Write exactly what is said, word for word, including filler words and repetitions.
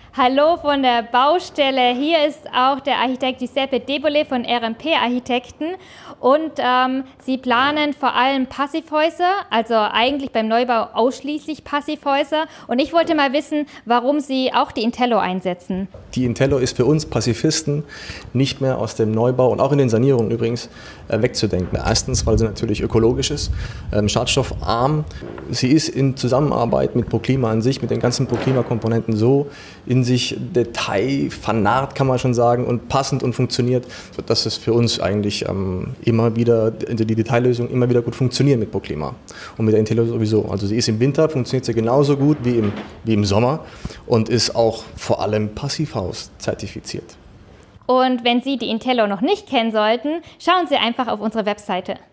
Hallo von der Baustelle. Hier ist auch der Architekt Giuseppe Debole von R M P Architekten und ähm, Sie planen vor allem Passivhäuser, also eigentlich beim Neubau ausschließlich Passivhäuser. Und ich wollte mal wissen, warum Sie auch die Intello einsetzen. Die Intello ist für uns Passivisten nicht mehr aus dem Neubau und auch in den Sanierungen übrigens äh, wegzudenken. Erstens, weil sie natürlich ökologisch ist, ähm, schadstoffarm. Sie ist in Zusammenarbeit mit Proclima an sich, mit den ganzen Proclima-Komponenten so in sich detailvernarrt, kann man schon sagen, und passend und funktioniert, sodass es für uns eigentlich ähm, immer wieder, die Detaillösungen immer wieder gut funktionieren mit Proclima. Und mit der Intello sowieso. Also sie ist im Winter, funktioniert sie genauso gut wie im, wie im Sommer und ist auch vor allem Passivhaus zertifiziert. Und wenn Sie die Intello noch nicht kennen sollten, schauen Sie einfach auf unsere Webseite.